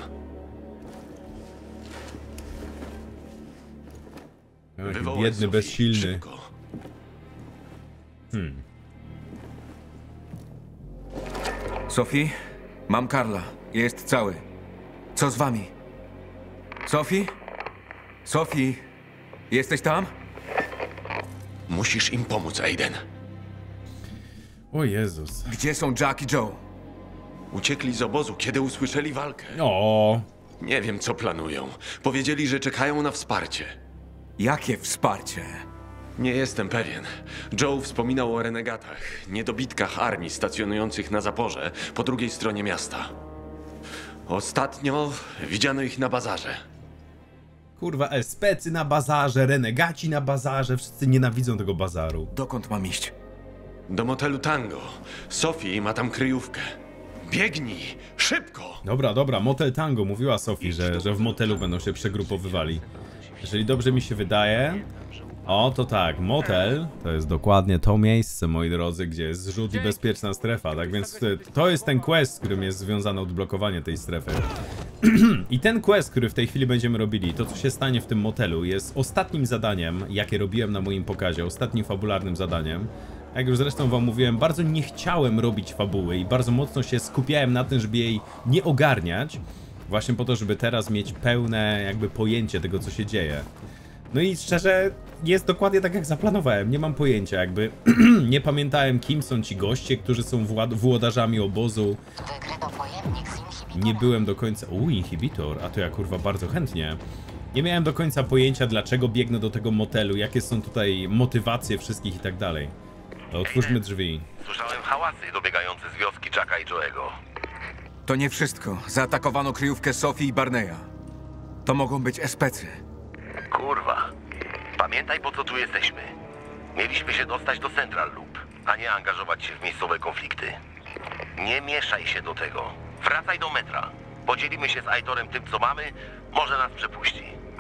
Jaki Wywołaj biedny, Sophie, bezsilny. szybko. Hmm. Sophie? Mam Karla. Jest cały. Co z wami? Sophie? Sophie? Jesteś tam? Musisz im pomóc, Aiden. O Jezus. Gdzie są Jack i Joe? Uciekli z obozu, kiedy usłyszeli walkę. O. Nie wiem, co planują. Powiedzieli, że czekają na wsparcie. Jakie wsparcie? Nie jestem pewien. Joe wspominał o renegatach, niedobitkach armii stacjonujących na zaporze po drugiej stronie miasta. Ostatnio widziano ich na bazarze. Kurwa, especy na bazarze, renegaci na bazarze, wszyscy nienawidzą tego bazaru. Dokąd mam iść? Do motelu Tango. Sophie ma tam kryjówkę. Biegnij! Szybko! Dobra, dobra, motel Tango, mówiła Sophie, że, że w motelu będą się przegrupowywali. Jeżeli dobrze mi się wydaje... O, to tak, motel to jest dokładnie to miejsce, moi drodzy, gdzie jest zrzut i bezpieczna strefa, tak więc to jest ten quest, z którym jest związane odblokowanie tej strefy. I ten quest, który w tej chwili będziemy robili, to co się stanie w tym motelu, jest ostatnim zadaniem, jakie robiłem na moim pokazie, ostatnim fabularnym zadaniem. Jak już zresztą wam mówiłem, bardzo nie chciałem robić fabuły i bardzo mocno się skupiałem na tym, żeby jej nie ogarniać, właśnie po to, żeby teraz mieć pełne jakby pojęcie tego, co się dzieje. No i szczerze, jest dokładnie tak jak zaplanowałem, nie mam pojęcia, jakby nie pamiętałem, kim są ci goście, którzy są włodarzami obozu. Nie byłem do końca... Uuu, inhibitor, a to ja kurwa bardzo chętnie. Nie miałem do końca pojęcia, dlaczego biegnę do tego motelu, jakie są tutaj motywacje wszystkich i tak dalej. Otwórzmy drzwi. Słyszałem hałasy dobiegające z wioski Jacka i Joe'ego. To nie wszystko. Zaatakowano kryjówkę Sophie i Barneya. To mogą być especy. Kurwa. Pamiętaj, po co tu jesteśmy. Mieliśmy się dostać do Central Loop, a nie angażować się w miejscowe konflikty. Nie mieszaj się do tego. Wracaj do metra. Podzielimy się z Aitorem tym, co mamy. Może nas przepuści.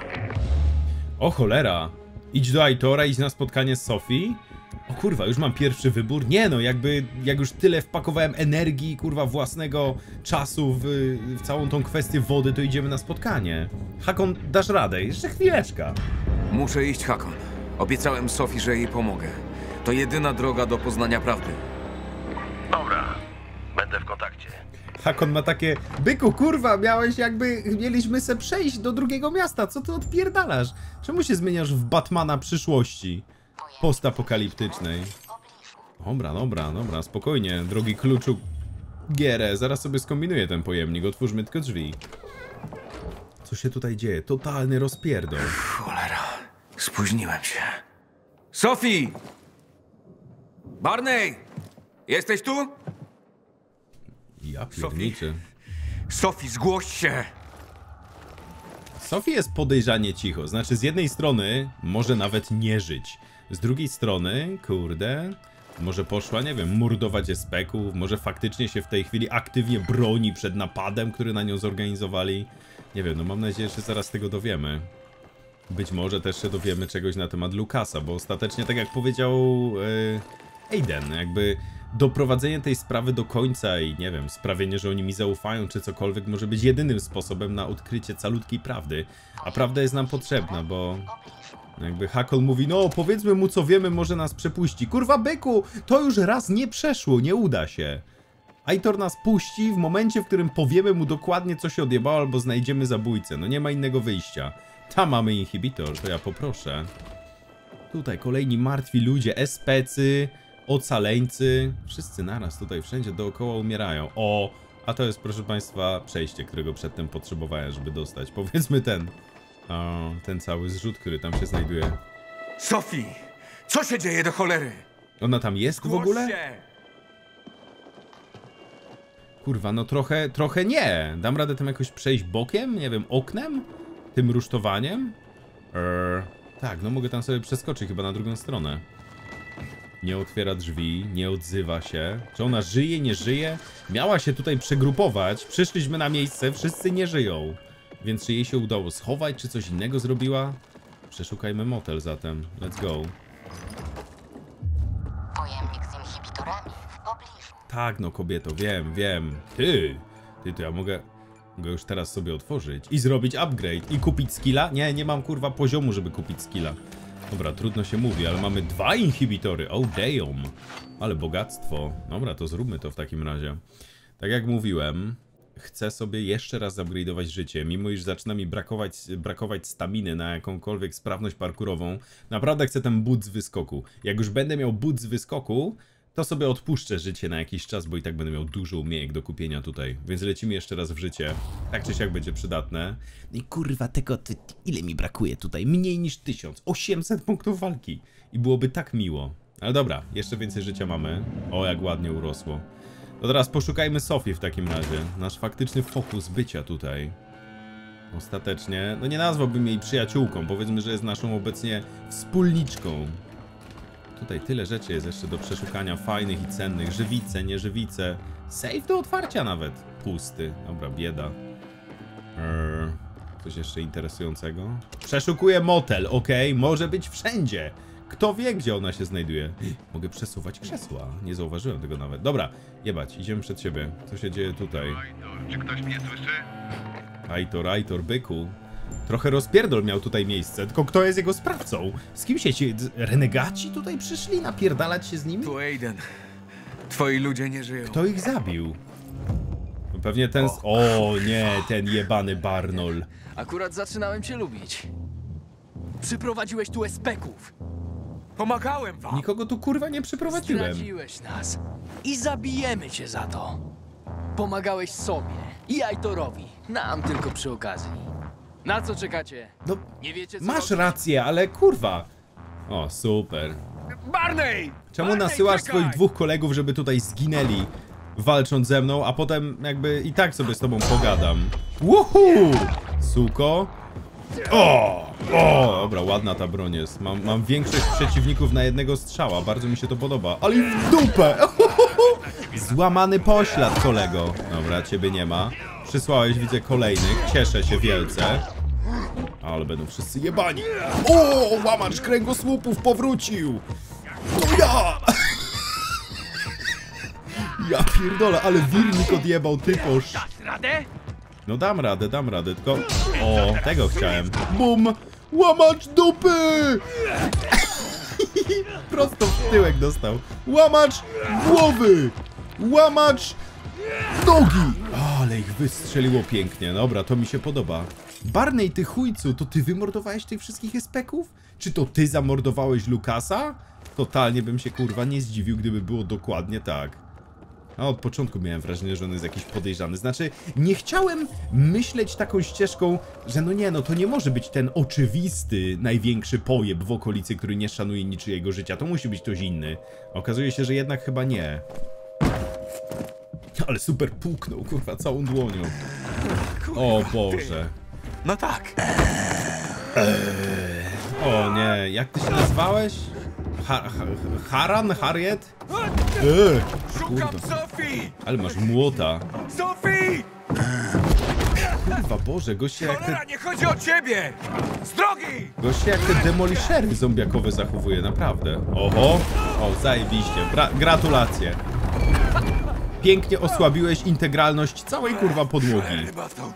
O cholera. Idź do Aitora, idź na spotkanie z Sophie. O kurwa, już mam pierwszy wybór. Nie no, jakby, jak już tyle wpakowałem energii, kurwa, własnego czasu w, w całą tą kwestię wody, to idziemy na spotkanie. Hakon, dasz radę? Jeszcze chwileczka. Muszę iść, Hakon. Obiecałem Sophie, że jej pomogę. To jedyna droga do poznania prawdy. Dobra, będę w kontakcie. Hakon ma takie... Byku, kurwa, miałeś jakby... Mieliśmy se przejść do drugiego miasta. Co ty odpierdalasz? Czemu się zmieniasz w Batmana przyszłości? Postapokaliptycznej. Dobra, dobra, dobra, spokojnie. Drogi kluczu Gierę, zaraz sobie skombinuję ten pojemnik. Otwórzmy tylko drzwi. Co się tutaj dzieje? Totalny rozpierdol. Cholera, spóźniłem się. Sophie! Barney! Jesteś tu? Ja pierniczę. Sophie, zgłoś się! Sophie jest podejrzanie cicho. Znaczy, z jednej strony może nawet nie żyć. Z drugiej strony, kurde, może poszła, nie wiem, mordować espeków, może faktycznie się w tej chwili aktywnie broni przed napadem, który na nią zorganizowali. Nie wiem, no mam nadzieję, że zaraz tego dowiemy. Być może też się dowiemy czegoś na temat Lukasa, bo ostatecznie, tak jak powiedział yy, Aiden, jakby doprowadzenie tej sprawy do końca i, nie wiem, sprawienie, że oni mi zaufają, czy cokolwiek, może być jedynym sposobem na odkrycie calutkiej prawdy. A prawda jest nam potrzebna, bo... Jakby Hakon mówi, no powiedzmy mu co wiemy, może nas przepuści. Kurwa byku, to już raz nie przeszło, nie uda się. Aitor nas puści w momencie, w którym powiemy mu dokładnie co się odjebało albo znajdziemy zabójcę. No nie ma innego wyjścia. Tam mamy inhibitor, to ja poproszę. Tutaj kolejni martwi ludzie, especy, ocaleńcy. Wszyscy naraz tutaj wszędzie dookoła umierają. O, A to jest, proszę państwa, przejście, którego przedtem potrzebowałem, żeby dostać. Powiedzmy ten, o, ten cały zrzut, który tam się znajduje. Sophie! Co się dzieje do cholery? Ona tam jest w ogóle? Głoś się! Kurwa, no trochę, trochę nie. Dam radę tam jakoś przejść bokiem? Nie wiem, oknem? Tym rusztowaniem? Eee, tak, no mogę tam sobie przeskoczyć chyba na drugą stronę. Nie otwiera drzwi, nie odzywa się. Czy ona żyje, nie żyje? Miała się tutaj przegrupować. Przyszliśmy na miejsce, wszyscy nie żyją. Więc czy jej się udało schować, czy coś innego zrobiła? Przeszukajmy motel zatem. Let's go. Pojemnik z inhibitorami w pobliżu. Tak, no kobieto, wiem, wiem. Ty, ty, to ja mogę, mogę już teraz sobie otworzyć i zrobić upgrade i kupić skilla? Nie, nie mam kurwa poziomu, żeby kupić skilla. Dobra, trudno się mówi, ale mamy dwa inhibitory. Oh damn. Ale bogactwo. Dobra, to zróbmy to w takim razie. Tak jak mówiłem, chcę sobie jeszcze raz upgrade'ować życie, mimo iż zaczyna mi brakować, brakować staminy na jakąkolwiek sprawność parkurową. Naprawdę chcę ten but z wyskoku. Jak już będę miał but z wyskoku, to sobie odpuszczę życie na jakiś czas, bo i tak będę miał dużo umiejek do kupienia tutaj. Więc lecimy jeszcze raz w życie. Tak czy siak będzie przydatne. I kurwa tego, ty, ile mi brakuje tutaj? Mniej niż tysiąc. osiemset punktów walki. I byłoby tak miło. Ale dobra, jeszcze więcej życia mamy. O, jak ładnie urosło. To teraz poszukajmy Sophie w takim razie. Nasz faktyczny fokus bycia tutaj. Ostatecznie, no nie nazwałbym jej przyjaciółką. Powiedzmy, że jest naszą obecnie wspólniczką. Tutaj tyle rzeczy jest jeszcze do przeszukania, fajnych i cennych. Żywice, nieżywice. Safe do otwarcia nawet. Pusty. Dobra, bieda. Eee, coś jeszcze interesującego? Przeszukuję motel, ok? Może być wszędzie. Kto wie, gdzie ona się znajduje? Mogę przesuwać krzesła. Nie zauważyłem tego nawet. Dobra, jebać, idziemy przed siebie. Co się dzieje tutaj? Czy ktoś mnie słyszy? Aitor, Aitor, byku. Trochę rozpierdol miał tutaj miejsce, tylko kto jest jego sprawcą? Z kim się ci... renegaci tutaj przyszli? Napierdalać się z nimi? Tu Aiden. Twoi ludzie nie żyją. Kto ich zabił? Pewnie ten... O, o nie, ten jebany Barnol. Akurat zaczynałem cię lubić. Przyprowadziłeś tu espeków. Pomagałem wam! Nikogo tu kurwa nie przyprowadziłem. Zdradziłeś nas. I zabijemy cię za to. Pomagałeś sobie i Aitorowi. Nam tylko przy okazji. Na co czekacie? No, Nie wiecie co masz robić? rację, ale kurwa. O, super. Barney! Czemu Barney, nasyłasz czekaj! swoich dwóch kolegów, żeby tutaj zginęli, walcząc ze mną, a potem jakby i tak sobie z tobą pogadam? Woohoo! Suko. O! O! Dobra, ładna ta broń jest. Mam, mam większość przeciwników na jednego strzała. Bardzo mi się to podoba. Ale w dupę! Złamany poślad, kolego. Dobra, ciebie nie ma. Przysłałeś, widzę, kolejnych. Cieszę się wielce. Ale będą wszyscy jebani. O! Łamacz kręgosłupów powrócił! To ja! Ja pierdolę, ale wirnik odjebał typosz. No dam radę, dam radę, tylko... O, tego chciałem. Bum! Łamacz dupy! Prosto w tyłek dostał. Łamacz głowy! Łamacz nogi! Ale ich wystrzeliło pięknie. Dobra, to mi się podoba. Barney, ty chujcu, to ty wymordowałeś tych wszystkich espeków? Czy to ty zamordowałeś Lukasa? Totalnie bym się kurwa nie zdziwił, gdyby było dokładnie tak. A od początku miałem wrażenie, że on jest jakiś podejrzany. Znaczy, nie chciałem myśleć taką ścieżką, że no nie, no to nie może być ten oczywisty, największy pojeb w okolicy, który nie szanuje niczyjego życia. To musi być ktoś inny. Okazuje się, że jednak chyba nie. Ale super puknął, kurwa, całą dłonią. O Boże. No tak. O nie, jak ty się nazwałeś? Ha ha Haran? Harriet? Eee, Szukam kurwa. Sophie! Ale masz młota. Sophie! Kurwa, Boże, goście jak te... Cholera, nie chodzi o ciebie! Z drogi! Goście jak te demolishery zombiakowe zachowuje, naprawdę. Oho! O, zajebiście. Gra gratulacje. Pięknie osłabiłeś integralność całej kurwa podłogi.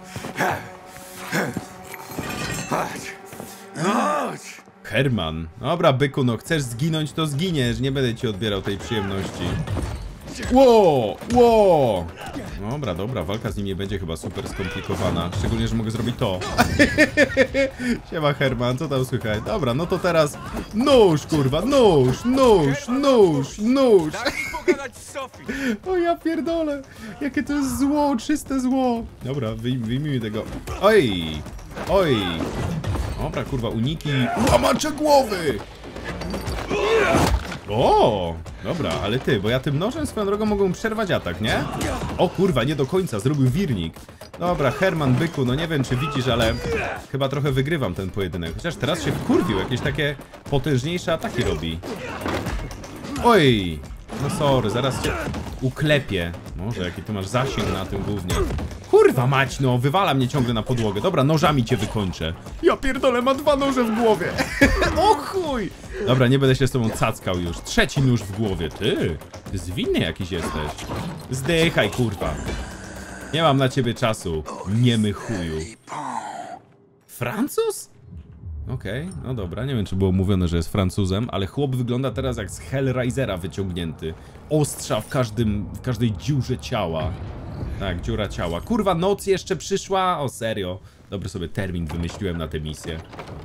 Chodź! Chodź! Herman. Dobra, byku, no chcesz zginąć, to zginiesz. Nie będę ci odbierał tej przyjemności. Ło! Ło! Dobra, dobra, walka z nim nie będzie chyba super skomplikowana. Szczególnie, że mogę zrobić to. Siema, Herman, co tam słychać? Dobra, no to teraz nóż, kurwa, nóż, nóż, nóż, nóż. pogadać z Sophie. O ja pierdolę, jakie to jest zło, czyste zło. Dobra, wyj wyjmijmy tego. Oj, oj. Dobra, kurwa, uniki. Łamacze głowy! O, dobra, ale ty, bo ja tym nożem swoją drogą mogę przerwać atak, nie? O kurwa, nie do końca, zrobił wirnik. Dobra, Herman, byku, no nie wiem czy widzisz, ale chyba trochę wygrywam ten pojedynek. Chociaż teraz się wkurwił, jakieś takie potężniejsze ataki robi. Oj, no sorry, zaraz cię uklepię. Może jaki ty masz zasięg na tym głównie. Kurwa mać, no, wywala mnie ciągle na podłogę. Dobra, nożami cię wykończę. Ja pierdolę, ma dwa noże w głowie. O chuj! Dobra, nie będę się z tobą cackał już. Trzeci nóż w głowie. Ty, ty zwinny jakiś jesteś. Zdychaj, kurwa. Nie mam na ciebie czasu, niemy chuju. Francuz? Okej, okay, no dobra, nie wiem czy było mówione, że jest Francuzem, ale chłop wygląda teraz jak z Hellraisera wyciągnięty. Ostrza w każdym, w każdej dziurze ciała. Tak, dziura ciała. Kurwa, noc jeszcze przyszła? O serio. Dobry sobie termin wymyśliłem na tę misję.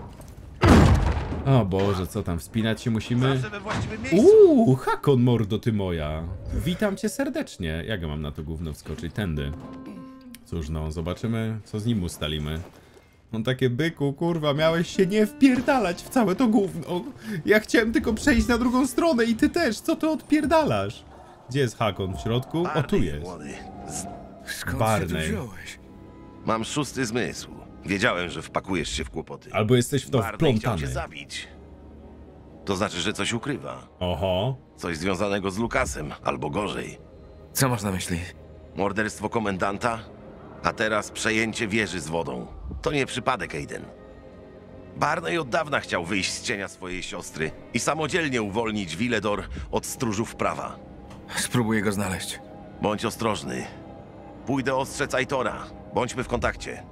O Boże, co tam, wspinać się musimy? Uuu, Hakon, mordo ty moja. Witam cię serdecznie. Jak ja mam na to gówno wskoczyć? Tędy. Cóż no, zobaczymy co z nim ustalimy. On takie, byku, kurwa, miałeś się nie wpierdalać w całe to gówno. Ja chciałem tylko przejść na drugą stronę i ty też, co ty odpierdalasz? Gdzie jest Hakon? W środku? O, tu jest. Skąd Barney. się tu wziąłeś? Mam szósty zmysł. Wiedziałem, że wpakujesz się w kłopoty. Albo jesteś w to Barney chciał wplątany. cię zabić. To znaczy, że coś ukrywa. Oho. Coś związanego z Lukasem, albo gorzej. Co masz na myśli? Morderstwo komendanta, a teraz przejęcie wieży z wodą. To nie przypadek, Aiden. Barney od dawna chciał wyjść z cienia swojej siostry i samodzielnie uwolnić Villedor od stróżów prawa. Spróbuję go znaleźć. Bądź ostrożny. Pójdę ostrzec Aitora. Bądźmy w kontakcie.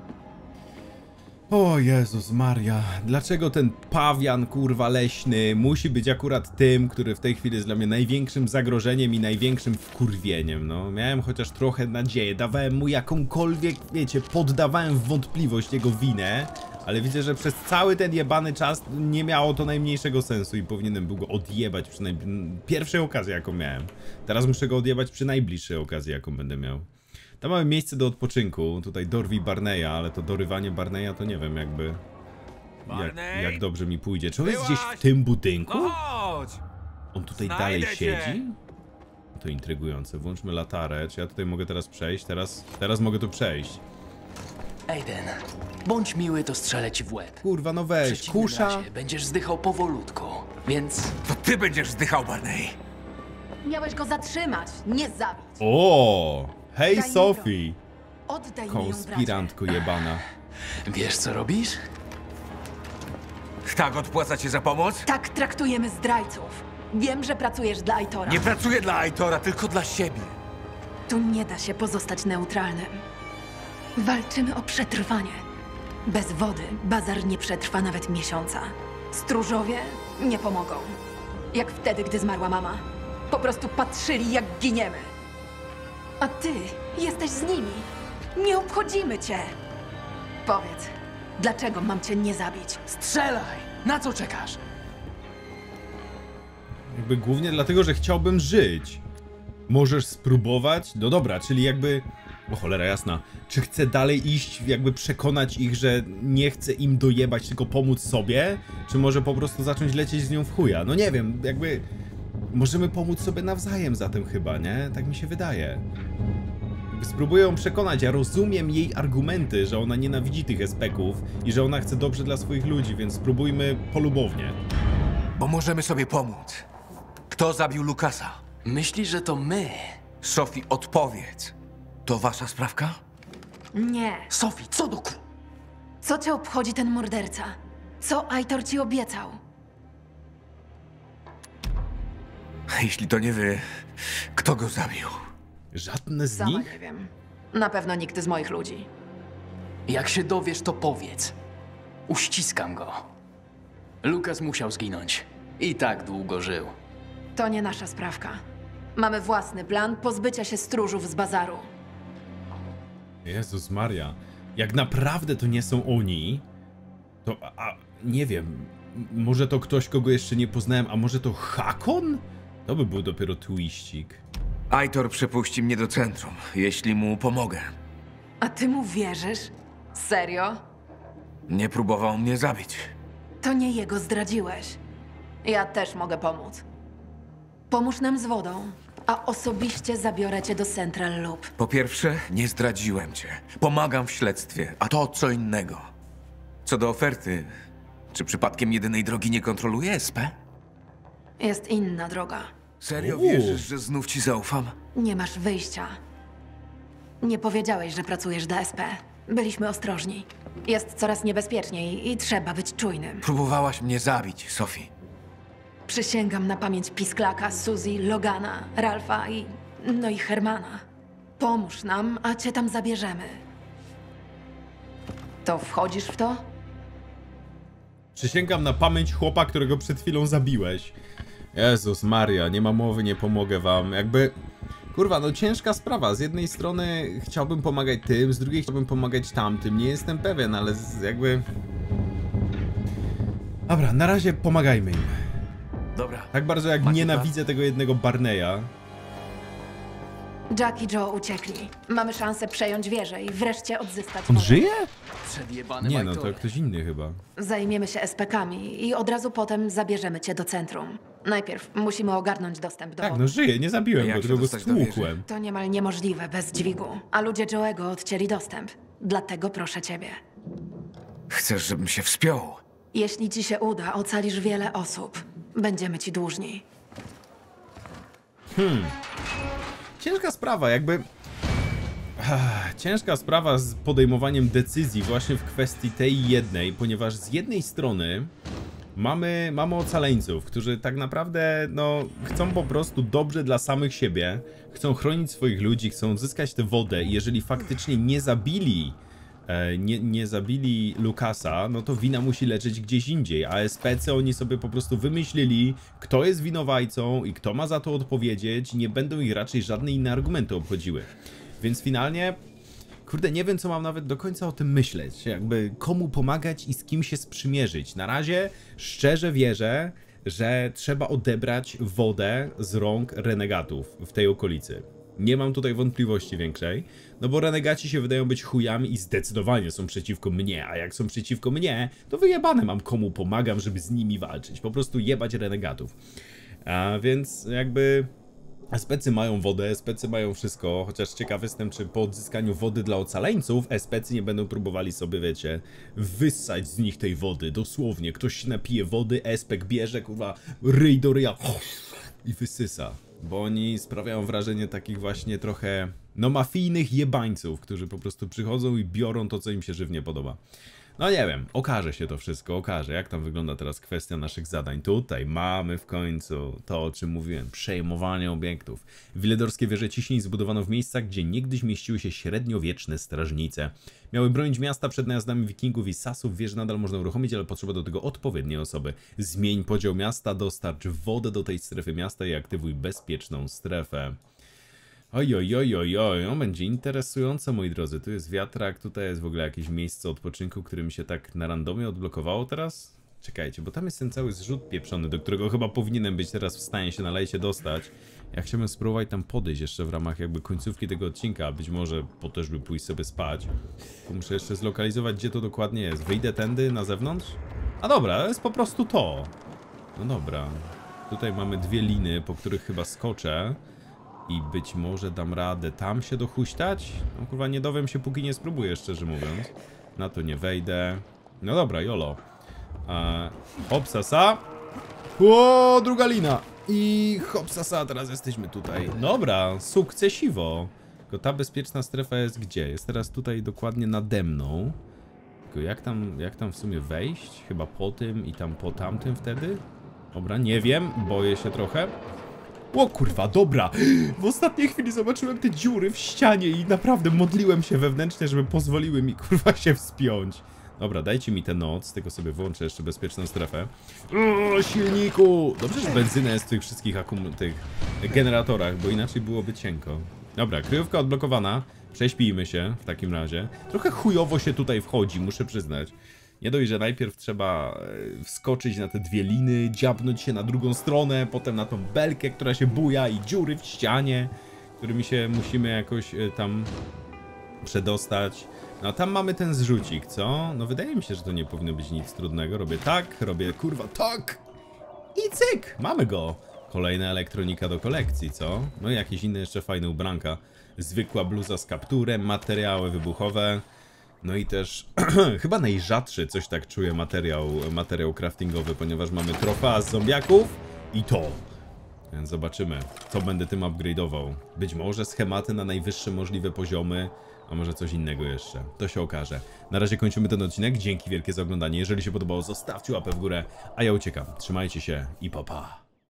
O Jezus Maria, dlaczego ten pawian kurwa leśny musi być akurat tym, który w tej chwili jest dla mnie największym zagrożeniem i największym wkurwieniem, no. Miałem chociaż trochę nadzieję, dawałem mu jakąkolwiek, wiecie, poddawałem w wątpliwość jego winę, ale widzę, że przez cały ten jebany czas nie miało to najmniejszego sensu i powinienem był go odjebać przy naj... pierwszej okazji, jaką miałem. Teraz muszę go odjebać przy najbliższej okazji, jaką będę miał. Tam mamy miejsce do odpoczynku, tutaj dorwij Barneya, ale to dorywanie Barneya to nie wiem jakby... Jak, jak dobrze mi pójdzie. Czy on jest gdzieś w tym budynku? No chodź! On tutaj Znajdę dalej cię. siedzi? To intrygujące. Włączmy latarę. Czy ja tutaj mogę teraz przejść? Teraz, teraz mogę tu przejść. Aiden, bądź miły, to strzelę ci w łeb. Kurwa, no W weź, przeciwnym kusza. razie będziesz zdychał powolutku, więc... To ty będziesz zdychał, Barney. Miałeś go zatrzymać, nie zabić. O! Hej Daj mi Sophie! Oddaj mi ją, bracie. Konspirantko jebana. Wiesz, co robisz? Tak odpłaca cię za pomoc? Tak traktujemy zdrajców. Wiem, że pracujesz dla Aitora. Nie pracuję dla Aitora, tylko dla siebie. Tu nie da się pozostać neutralnym. Walczymy o przetrwanie. Bez wody bazar nie przetrwa nawet miesiąca. Stróżowie nie pomogą. Jak wtedy, gdy zmarła mama. Po prostu patrzyli, jak giniemy. A ty jesteś z nimi. Nie obchodzimy cię. Powiedz, dlaczego mam cię nie zabić? Strzelaj! Na co czekasz? Jakby głównie dlatego, że chciałbym żyć. Możesz spróbować? No dobra, czyli jakby... O cholera jasna. Czy chcę dalej iść, jakby przekonać ich, że nie chcę im dojebać, tylko pomóc sobie? Czy może po prostu zacząć lecieć z nią w chuja? No nie wiem, jakby... Możemy pomóc sobie nawzajem zatem chyba, nie? Tak mi się wydaje. Spróbuję ją przekonać, ja rozumiem jej argumenty, że ona nienawidzi tych espeków i że ona chce dobrze dla swoich ludzi, więc spróbujmy polubownie. Bo możemy sobie pomóc. Kto zabił Lukasa? Myślisz, że to my? Sophie, odpowiedz. To wasza sprawka? Nie. Sophie, co do ku... Co cię obchodzi ten morderca? Co Aitor ci obiecał? Jeśli to nie wy, kto go zabił? Żadne z Sama nich? nie wiem. Na pewno nikt z moich ludzi. Jak się dowiesz, to powiedz. Uściskam go. Lukas musiał zginąć. I tak długo żył. To nie nasza sprawka. Mamy własny plan pozbycia się stróżów z bazaru. Jezus Maria. Jak naprawdę to nie są oni, to... A, a, nie wiem. Może to ktoś, kogo jeszcze nie poznałem, a może to Hakon? To by był dopiero twiścik. Aitor przepuści mnie do centrum, jeśli mu pomogę. A ty mu wierzysz? Serio? Nie próbował mnie zabić. To nie jego zdradziłeś. Ja też mogę pomóc. Pomóż nam z wodą, a osobiście zabiorę cię do Central Loop. Po pierwsze, nie zdradziłem cię. Pomagam w śledztwie, a to co innego. Co do oferty, czy przypadkiem jedynej drogi nie kontroluje S P? Jest inna droga. Serio Uuu. wierzysz, że znów ci zaufam? Nie masz wyjścia. Nie powiedziałeś, że pracujesz dla S P. Byliśmy ostrożni. Jest coraz niebezpieczniej i trzeba być czujnym. Próbowałaś mnie zabić, Sophie. Przysięgam na pamięć Pisklaka, Suzy, Logana, Ralfa i... no i Hermana. Pomóż nam, a cię tam zabierzemy. To wchodzisz w to? Przysięgam na pamięć chłopa, którego przed chwilą zabiłeś. Jezus Maria, nie ma mowy, nie pomogę wam. Jakby... Kurwa, no ciężka sprawa. Z jednej strony chciałbym pomagać tym, z drugiej chciałbym pomagać tamtym. Nie jestem pewien, ale z, jakby... Dobra, na razie pomagajmy im. Dobra. Tak bardzo jak Macie nienawidzę tego jednego Barneya. Jack i Joe uciekli. Mamy szansę przejąć wieżę i wreszcie odzyskać On wodę. żyje? Przedjebany Nie no, Majtory. to ktoś inny chyba. Zajmiemy się S P kami i od razu potem zabierzemy cię do centrum. Najpierw musimy ogarnąć dostęp do Tak, wody. no żyje, nie zabiłem A jak go, się tylko go dostać do wieży? stłukłem. To niemal niemożliwe bez dźwigu, a ludzie Joe'ego odcięli dostęp. Dlatego proszę ciebie. Chcesz, żebym się wspiął? Jeśli ci się uda, ocalisz wiele osób. Będziemy ci dłużni. Ciężka sprawa, jakby... Ach, ciężka sprawa z podejmowaniem decyzji właśnie w kwestii tej jednej, ponieważ z jednej strony mamy, mamy ocaleńców, którzy tak naprawdę no, chcą po prostu dobrze dla samych siebie, chcą chronić swoich ludzi, chcą odzyskać tę wodę i jeżeli faktycznie nie zabili e, nie, nie zabili Lucasa, no to wina musi leżeć gdzieś indziej, a S P C oni sobie po prostu wymyślili, kto jest winowajcą i kto ma za to odpowiedzieć i nie będą ich raczej żadne inne argumenty obchodziły. Więc finalnie, kurde, nie wiem co mam nawet do końca o tym myśleć, jakby komu pomagać i z kim się sprzymierzyć. Na razie szczerze wierzę, że trzeba odebrać wodę z rąk renegatów w tej okolicy. Nie mam tutaj wątpliwości większej, no bo renegaci się wydają być chujami i zdecydowanie są przeciwko mnie, a jak są przeciwko mnie, to wyjebane mam komu pomagam, żeby z nimi walczyć, po prostu jebać renegatów. A więc jakby... Especy mają wodę, especy mają wszystko, chociaż ciekawy jestem, czy po odzyskaniu wody dla ocaleńców especy nie będą próbowali sobie, wiecie, wyssać z nich tej wody, dosłownie. Ktoś się napije wody, espek bierze, kurwa, ryj do ryja i wysysa. Bo oni sprawiają wrażenie takich właśnie trochę, no mafijnych jebańców, którzy po prostu przychodzą i biorą to, co im się żywnie podoba. No nie wiem, okaże się to wszystko, okaże, jak tam wygląda teraz kwestia naszych zadań. Tutaj mamy w końcu to, o czym mówiłem, przejmowanie obiektów. Wiledorskie wieże ciśnień zbudowano w miejscach, gdzie niegdyś mieściły się średniowieczne strażnice. Miały bronić miasta przed najazdami wikingów i sasów, wieże nadal można uruchomić, ale potrzeba do tego odpowiedniej osoby. Zmień podział miasta, dostarcz wodę do tej strefy miasta i aktywuj bezpieczną strefę. Oj, oj, oj, oj, oj, on będzie interesujące, moi drodzy. Tu jest wiatrak, tutaj jest w ogóle jakieś miejsce odpoczynku, które mi się tak na randomie odblokowało teraz. Czekajcie, bo tam jest ten cały zrzut pieprzony, do którego chyba powinienem być teraz w stanie się na lejcie dostać. Ja chciałbym spróbować tam podejść jeszcze w ramach jakby końcówki tego odcinka, być może po to, żeby pójść sobie spać. Tu muszę jeszcze zlokalizować, gdzie to dokładnie jest. Wyjdę tędy na zewnątrz? A dobra, to jest po prostu to. No dobra. Tutaj mamy dwie liny, po których chyba skoczę. I być może dam radę tam się dochuśtać? No kurwa, nie dowiem się, póki nie spróbuję, szczerze mówiąc. Na to nie wejdę. No dobra, jolo. Eee, hopsasa. O, druga lina. I hopsasa, teraz jesteśmy tutaj. Dobra, sukcesiwo. Tylko ta bezpieczna strefa jest gdzie? Jest teraz tutaj dokładnie nade mną. Tylko jak tam, jak tam w sumie wejść? Chyba po tym i tam po tamtym wtedy? Dobra, nie wiem, boję się trochę. O kurwa, dobra! W ostatniej chwili zobaczyłem te dziury w ścianie i naprawdę modliłem się wewnętrznie, żeby pozwoliły mi kurwa się wspiąć. Dobra, dajcie mi tę noc, tylko sobie włączę jeszcze bezpieczną strefę. O, silniku! Dobrze, że benzyna jest w tych wszystkich akum tych generatorach, bo inaczej byłoby cienko. Dobra, kryjówka odblokowana. Prześpijmy się w takim razie. Trochę chujowo się tutaj wchodzi, muszę przyznać. Nie dość, że najpierw trzeba wskoczyć na te dwie liny, dziabnąć się na drugą stronę, potem na tą belkę, która się buja i dziury w ścianie, którymi się musimy jakoś tam przedostać. No a tam mamy ten zrzucik, co? No wydaje mi się, że to nie powinno być nic trudnego. Robię tak, robię kurwa tak i cyk! Mamy go! Kolejna elektronika do kolekcji, co? No i jakieś inne jeszcze fajne ubranka. Zwykła bluza z kapturem, materiały wybuchowe. No i też chyba najrzadszy, coś tak czuję, materiał, materiał craftingowy, ponieważ mamy trofea z zombiaków i to. Więc zobaczymy, co będę tym upgrade'ował. Być może schematy na najwyższe możliwe poziomy, a może coś innego jeszcze. To się okaże. Na razie kończymy ten odcinek. Dzięki wielkie za oglądanie. Jeżeli się podobało, zostawcie łapę w górę, a ja uciekam. Trzymajcie się i pa pa.